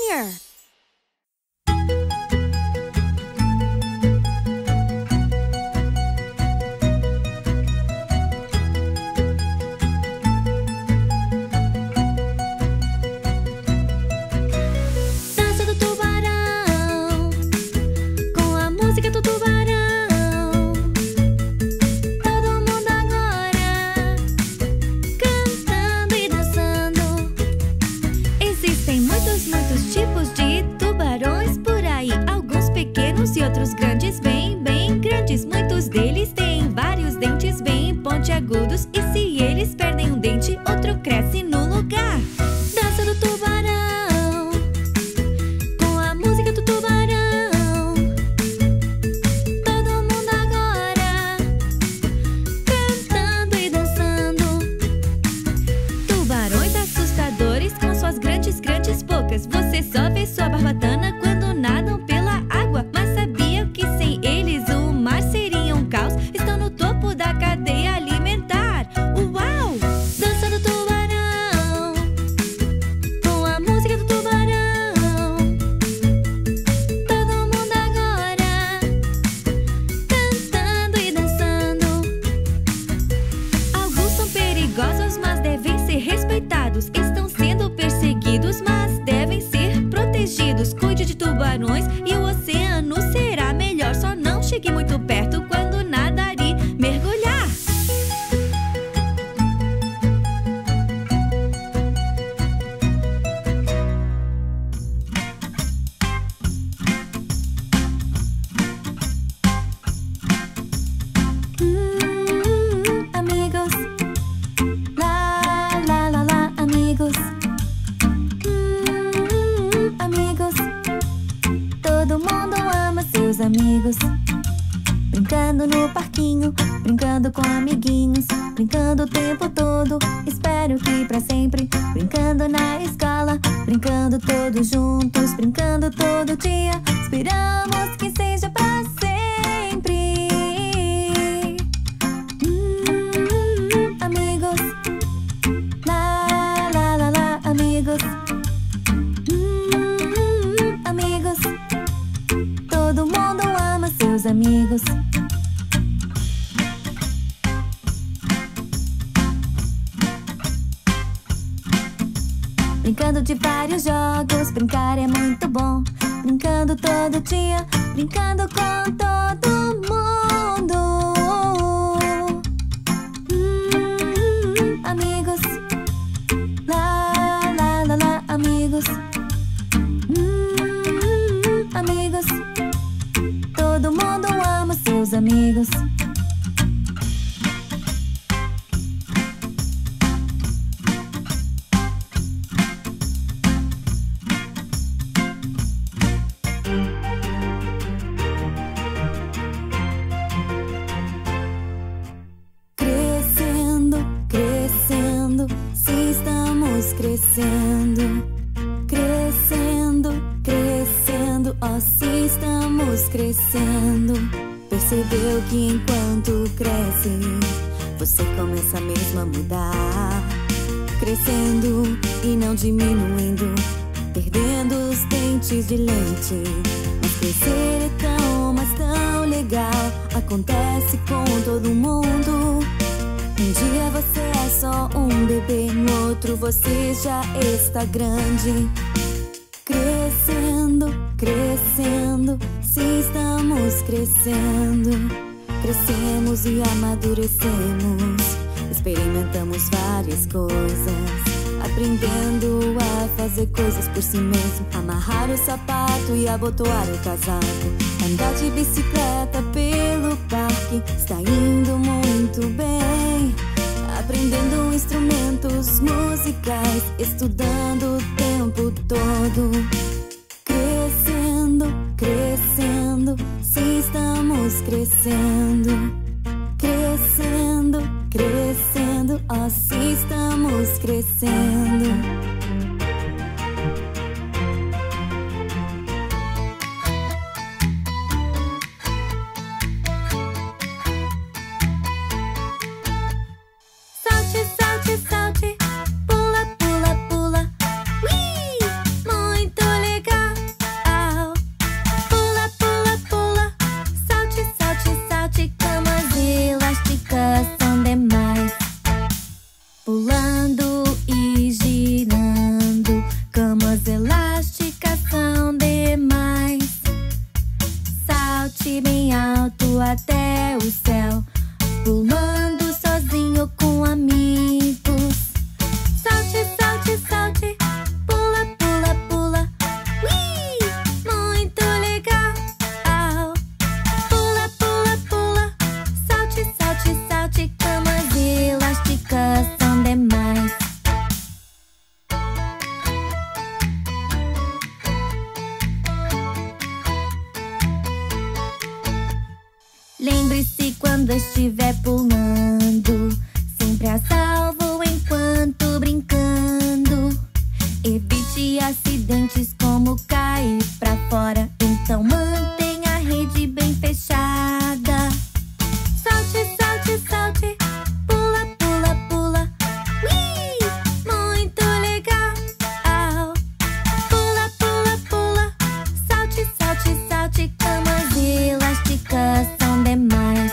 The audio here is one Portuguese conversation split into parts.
Junior. Dança do tubarão, com a música do tubarão. Todo mundo agora cantando e dançando. Existem muitos tipos de tubarões por aí. Alguns pequenos e outros grandes, bem grandes. Muitos deles têm vários dentes bem pontiagudos. E se eles perdem um dente, outro cresce no lugar. Dança do tubarão, com a música do tubarão. Todo mundo agora cantando e dançando. Tubarões assustadores com suas grandes bocas. Você só vê sua barbatana quando nadam pela água. Mas sabia que sem eles o mar seria um caos? Estão no topo da cadeia alimentar. Uau! Dança do tubarão, com a música do tubarão. Todo mundo agora cantando e dançando. Alguns são perigosos, mas devem ser respeitados. Estão sendo perseguidos, mas devem ser protegidos. Cuide de tubarões e o oceano será melhor. Só não chegue muito perto quando nadar e mergulhar. Amigos, lá, lá, lá, lá, amigos. Amigos, todo mundo ama seus amigos. Brincando no parquinho, brincando com amiguinhos, brincando o tempo todo, espero que pra sempre. Brincando na escola, brincando todos juntos, brincando todo dia, esperamos que seja pra sempre. Amigos, lá, lá, lá, lá, amigos. Amigos, todo mundo ama seus amigos. Brincando de vários jogos, brincar é muito bom. Brincando todo dia, brincando com todo mundo. Amigos, lá, lá, lá, lá, amigos. Amigos, todo mundo ama seus amigos. Crescendo, crescendo, se estamos crescendo. Crescendo, crescendo, ó, se estamos crescendo. Percebeu que enquanto cresce, você começa mesmo a mudar. Crescendo e não diminuindo, perdendo os dentes de leite. Mas crescer é tão, mas tão legal. Acontece com todo mundo. Um dia você é só um bebê, no outro você já está grande. Crescendo, crescendo, se estamos crescendo. Crescemos e amadurecemos, experimentamos várias coisas, aprendendo a fazer coisas por si mesmo. Amarrar o sapato e abotoar o casaco, andar de bicicleta pelo parque, está indo muito bem. Aprendendo instrumentos musicais, estudando o tempo todo. Crescendo, crescendo, se estamos crescendo. Crescendo, crescendo, ó, se estamos crescendo. Salte, salte, pula, pula, pula. Ui! Muito legal! quando estiver pulando, sempre a salvo enquanto brincando. Evite acidentes como cair pra fora, então mantenha a rede bem fechada. Salte, salte, salte, pula, pula, pula. Ui, muito legal. Pula, pula, pula. Salte, salte, salte. Camas elásticas são demais.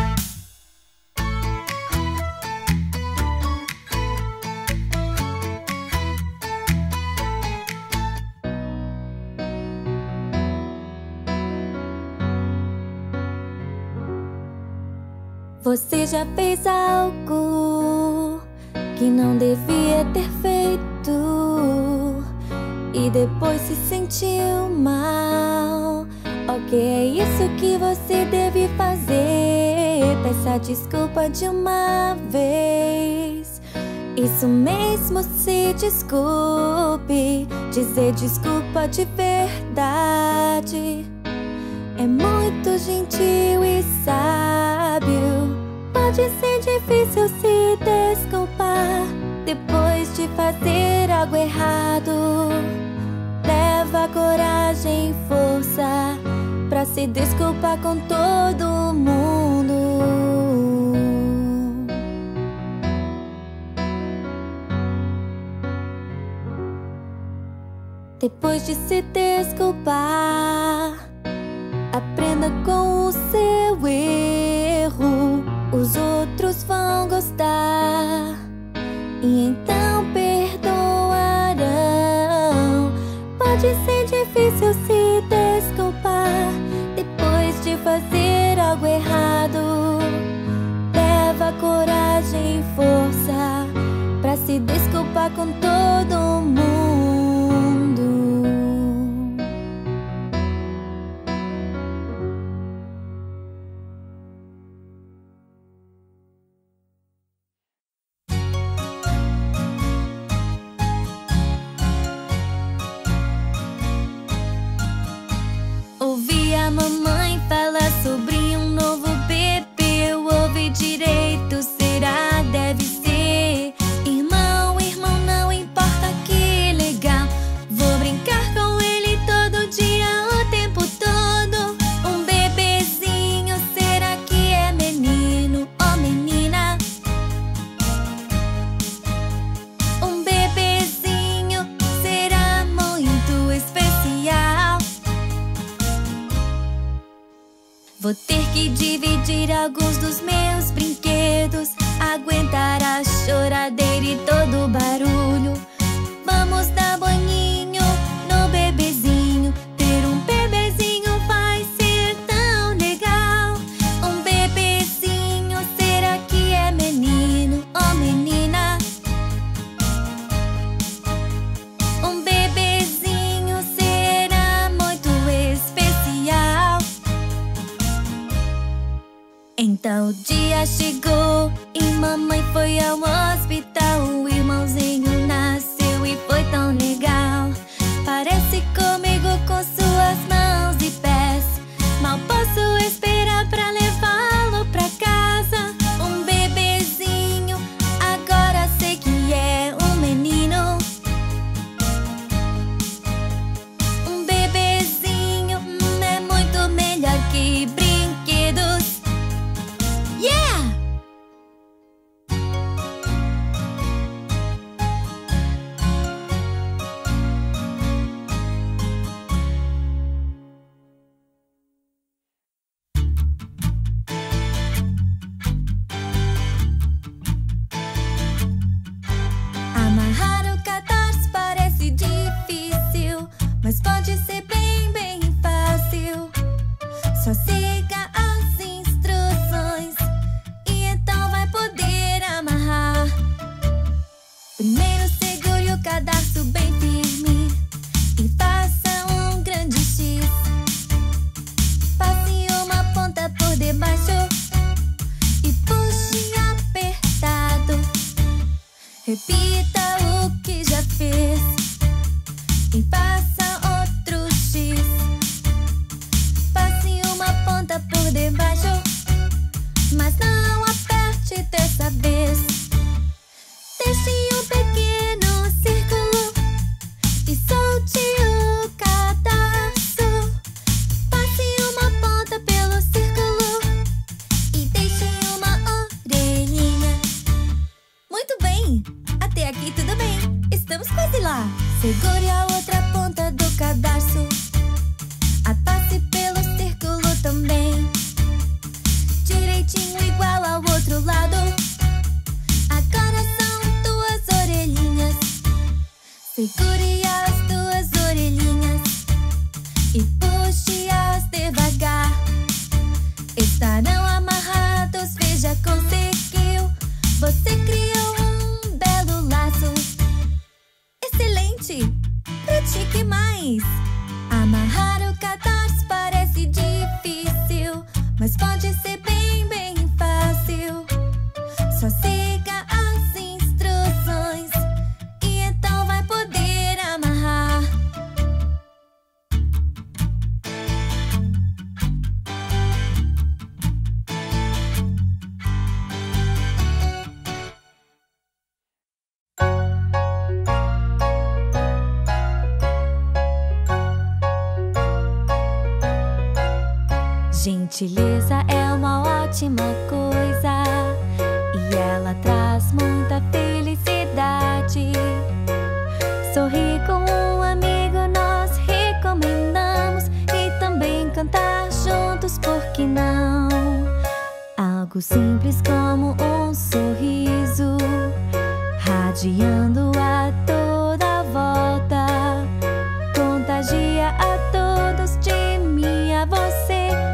Você já fez algo que não devia ter feito e depois se sentiu mal. Ok, é isso que você deve fazer. Peça desculpa de uma vez. Isso mesmo, se desculpe. Dizer desculpa de verdade é muito gentil e sábio. Pode ser difícil se desculpar depois de fazer algo errado. Leva coragem e força pra se desculpar com todo mundo. Depois de se desculpar, aprenda com o seu erro. Os outros vão gostar e então perdoarão. Pode ser difícil se desculpar depois de fazer algo errado. Leva coragem e força pra se desculpar com todo mundo. Ouvi a mamãe falar sobre um novo bebê. Eu ouvi direito, será? Deve ser. Irmão, irmão, não importa, que legal. Vou brincar com ele todo dia, o tempo todo. Um bebezinho, será que é menino ou menina? Um bebezinho, será muito especial. Vou ter que dividir alguns dos meus brinquedos, aguentar a choradeira e todo o barulho. Vamos dar banhinho no bebezinho. Ter um bebezinho vai ser tão legal. Um bebezinho, será que é menino ou menina? Um bebezinho, será muito especial. Então o dia chegou e mamãe foi ao hospital. O irmãozinho nasceu e foi tão legal. Parece comigo com suas mãos e pés. Mal posso esperar pra levá-lo pra casa. Um bebezinho, agora sei que é um menino. Um bebezinho é muito melhor que brinquedos. Yeah! Estamos quase lá. Segure a outra ponta do cadarço. Passe pelo círculo também. Direitinho igual ao outro lado. Agora são duas orelhinhas. Segure as duas orelhinhas e puxe-as devagar. Estarão amarrados, veja, conseguiu. Você criou um belo laço. Excelente! Pratique mais. Amarrar o cadarço parece difícil, mas pode ser bem, bem fácil. Só siga as instruções e então vai poder amarrar. Gentileza é uma ótima coisa e ela traz muita felicidade. Sorrir com um amigo nós recomendamos e também cantar juntos, por que não? Algo simples como um sorriso, radiando a toda volta, contagia a todos, de mim a você.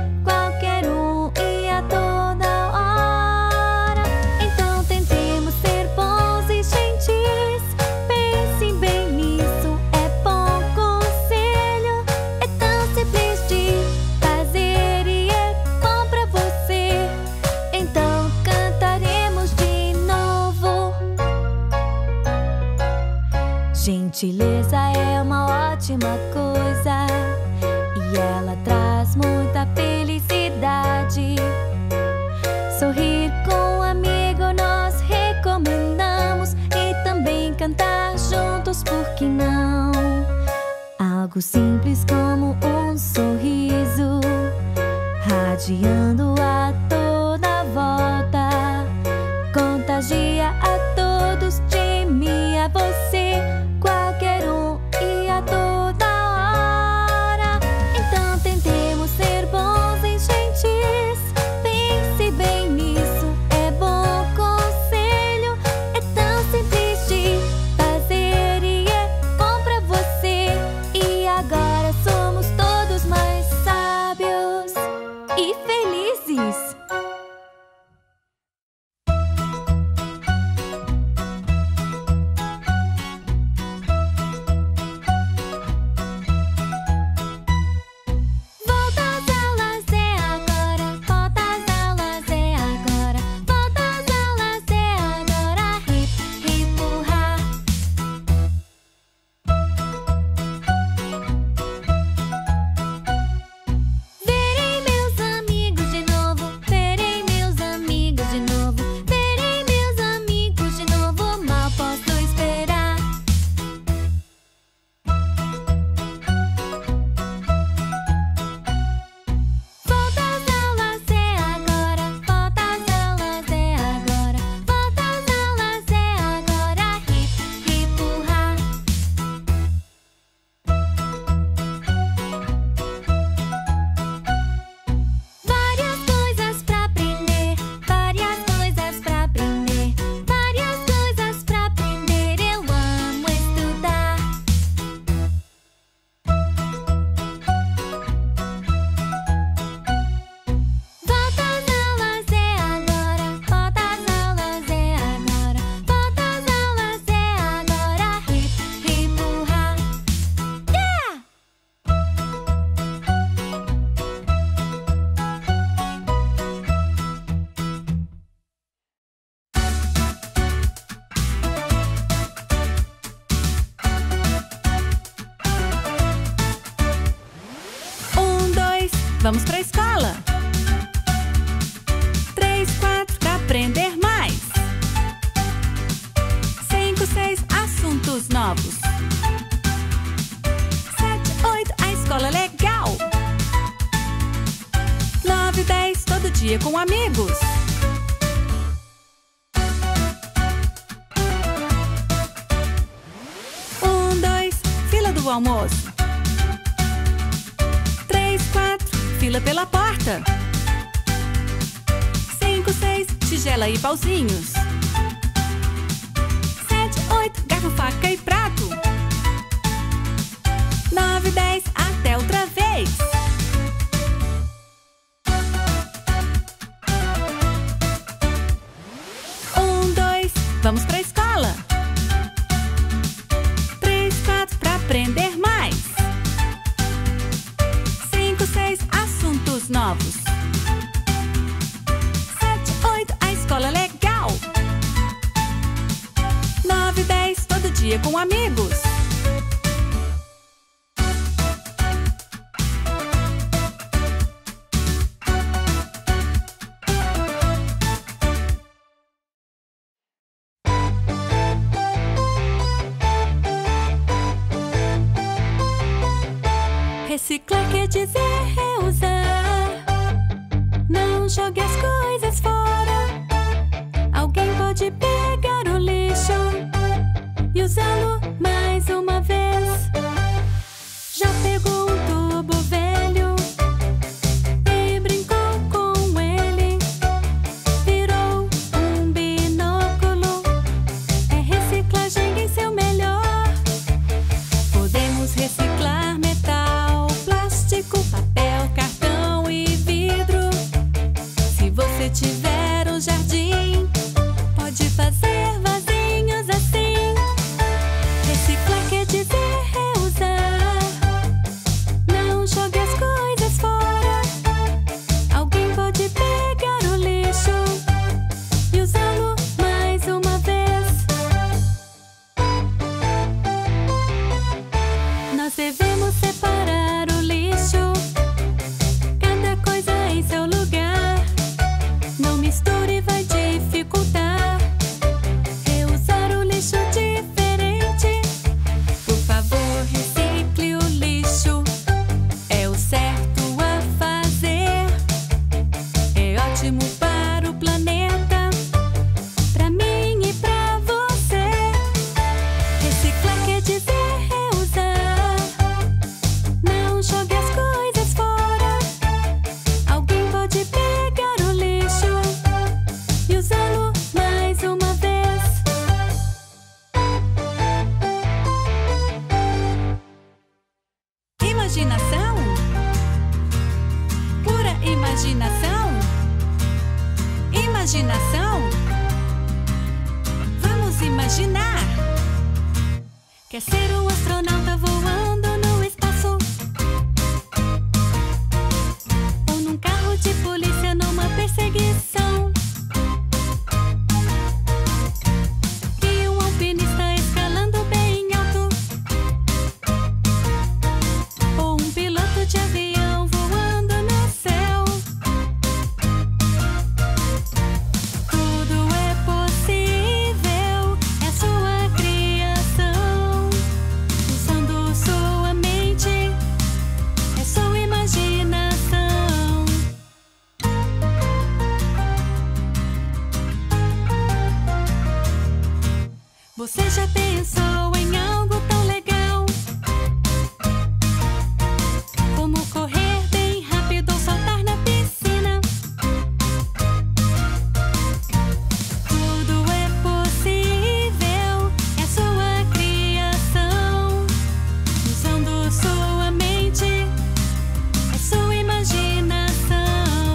Gentileza é uma ótima coisa e ela traz muita felicidade. Sorrir com um amigo nós recomendamos e também cantar juntos, por que não? Algo simples como um sorriso, radiando a toda volta, contagia a todos, de mim a você. Qualquer um e a toda hora. Então tentemos ser bons e gentis. Pense bem nisso, é bom conselho. É tão simples de fazer e é bom pra você. E agora somos todos mais sábios e felizes. Vamos pra escola! 3, 4, pra aprender mais! 5, 6, assuntos novos! 7, 8, a escola é legal! 9, 10, todo dia com amigos! almoço. 3, 4, fila pela porta. 5, 6, tigela e pauzinhos. 7, 8, garfo, faca e prato. 9, 10, até outra vez. 1, 2, vamos pra escola. 3, 4, pra aprender mais. 5, 6, assuntos novos. 7, 8, a escola é legal. 9, 10, todo dia com amigos. Reciclar quer dizer reusar. Não jogue as coisas fora. Alguém pode pegar o lixo e usá-lo mais uma vez. Já pegou um tubo velho e brincou com ele? Virou um binóculo. É reciclagem em seu melhor. Podemos reciclar metal, plástico, papel, cartão e vidro. Se você tiver um jardim, pode fazer vasinhos assim. Reciclar quer dizer reusar. Não jogue as coisas fora. Alguém pode pegar o lixo e usá-lo mais uma vez. Nós devemos separar o lixo, cada coisa em seu lugar. Não misture, vai dificultar. Reusar o lixo diferente. Por favor, recicle o lixo. É o certo a fazer. É ótimo para o planeta, pra mim e pra você. Reciclar quer dizer reusar. Não jogue as coisas fora. Alguém pode pegar o lixo e usá-lo mais uma vez. Imaginação? Pura imaginação? Imaginação? Vamos imaginar. Quer ser um astronauta voando no espaço? Ou num carro de polícia numa perseguição? E um alpinista escalando bem alto? Ou um piloto de avião voando no céu? Tudo é possível, é sua criação. Usando sua mente, é sua imaginação. Você já pensou em algo tão legal como correr bem rápido ou saltar na piscina? Tudo é possível, é sua criação. Usando sua mente, é sua imaginação.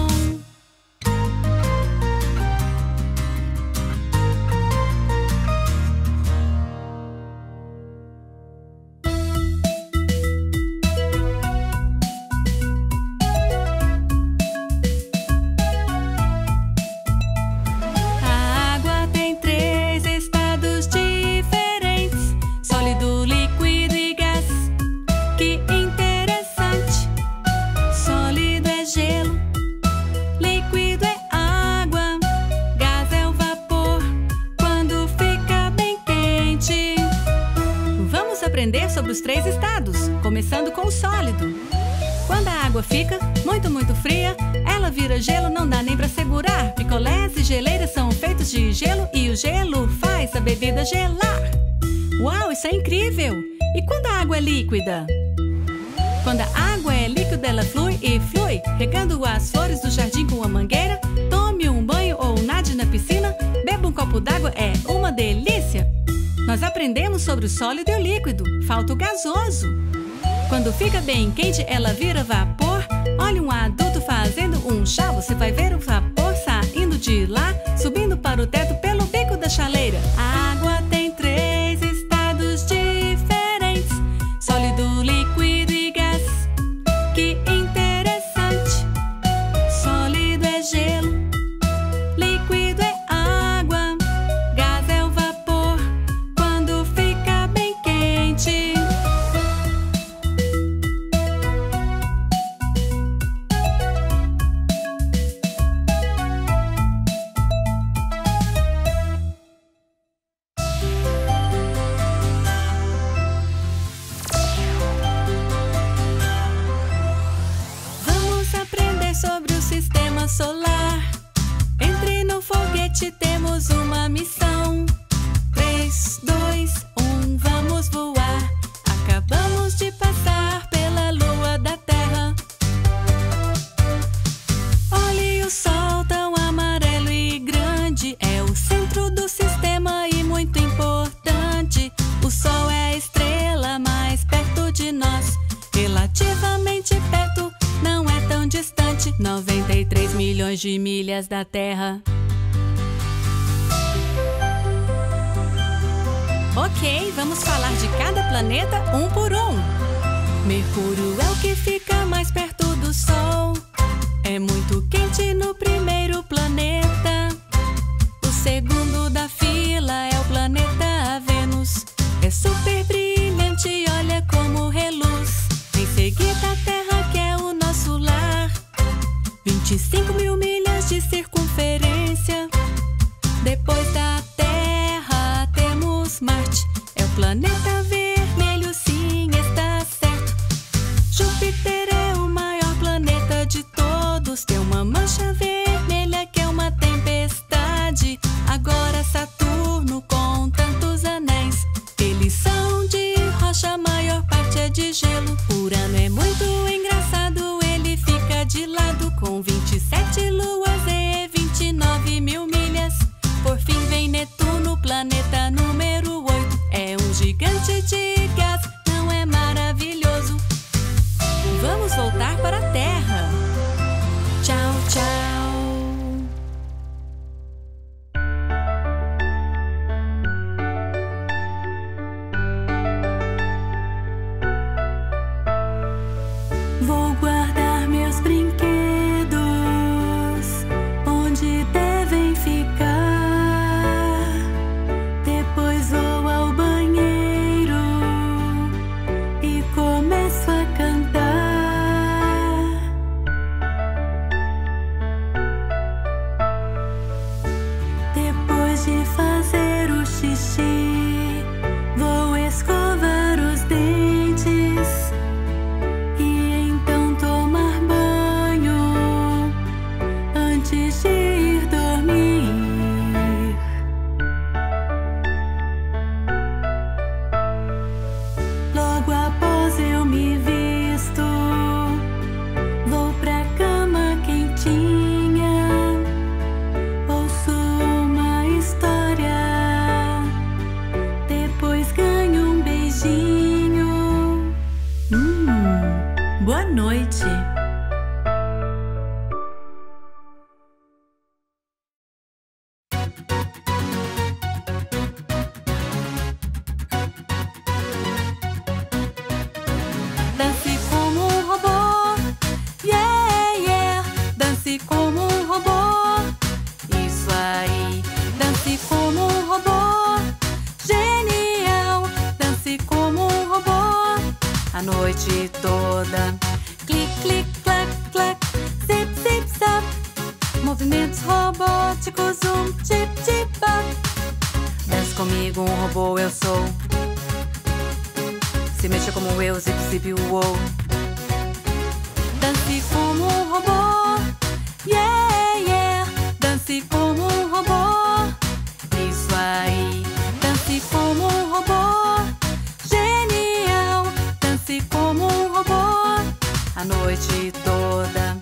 A água tem 3 estados diferentes: sólido, líquido e gás. Que interessante. Sólido é gelo, líquido é água, gás é o vapor quando fica bem quente. Vamos aprender sobre os 3 estados, começando com o sólido. Quando a água fica muito fria, ela vira gelo, não dá nem pra segurar. Picolés e geleiras são feitos de gelo e o gelo faz a bebida gelar. Uau, isso é incrível! E quando a água é líquida? Quando a água é líquida, ela flui e flui, regando as flores do jardim com uma mangueira. Tome um banho ou nade na piscina, beba um copo d'água, é uma delícia! Nós aprendemos sobre o sólido e o líquido, falta o gasoso. Quando fica bem quente, ela vira vapor. Olhe um adulto fazendo um chá, você vai ver o vapor saindo de lá, subindo para o teto pelo bico da chaleira. A água tem 3 estados diferentes: sólido, líquido e gás. Que interessante! Sólido é gelo, líquido é água, gás é o vapor quando fica bem quente. Sobre o sistema solar. Entre no foguete, temos uma missão. 3, 2, 1, vamos voar. Acabamos de passar pela lua da Terra. Olhe o sol tão amarelo e grande. É o centro do sistema e muito importante. O sol é a estrela mais perto de nós, relativamente perto, não é tão distante. 93 milhões de milhas da Terra. Ok, vamos falar de cada planeta um por um. Mercúrio é o que fica mais perto do Sol. É muito quente no primeiro planeta. O segundo da fila é o planeta Vênus. É super brilhante, olha como reluz. Em seguida a Terra, que é o nosso lar. 25 mil milhas de circunferência. Depois da Terra temos Marte. É o planeta vermelho, sim, está certo. Júpiter é o maior planeta de todos. Tem uma mancha vermelha que é uma tempestade. Agora Saturno com tantos anéis. Eles são de rocha, a maior parte é de gelo. Urano é muito engraçado, ele fica de lado com 27 luas e 29 mil milhas. Por fim vem Netuno, planeta número 8. É um gigante de gás, não é maravilhoso? Vamos voltar para a Terra. Tchau, tchau. Vou guardar meus brinquedos onde devem ficar. Depois vou ao banheiro e começo a cantar. Depois de fazer o xixi, vou escovar os dentes. Antes de ir dormir, logo após eu me visto, vou pra cama quentinha, ouço uma história, depois ganho um beijinho. Boa noite. Dance como um robô, yeah, yeah. Dance como um robô, isso aí. Dance como um robô, genial. Dance como um robô, a noite toda. Clic, clic, clac, clac, zip, zip, zap. Movimentos robóticos, tip, tip, bap. Dance comigo, um robô eu sou. Se mexa como eu, zip, zip, uou. Dance como um robô, yeah, yeah. Dance como um robô, isso aí. Dance como um robô, noite toda.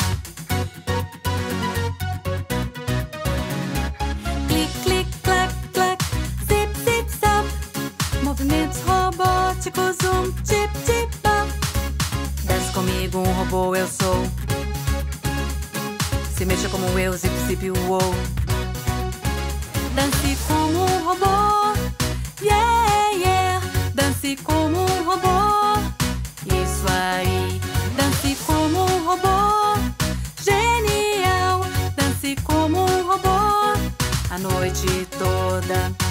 Clic, clic, clac, clac, zip, zip, zap. Movimentos robóticos, tip, tip, bop. Desce comigo, um robô eu sou. Se mexa como eu, zip, zip, uou. Dance como um robô, yeah, yeah. Dance como um robô, isso aí. Dance como um robô, genial. Dance como um robô, a noite toda.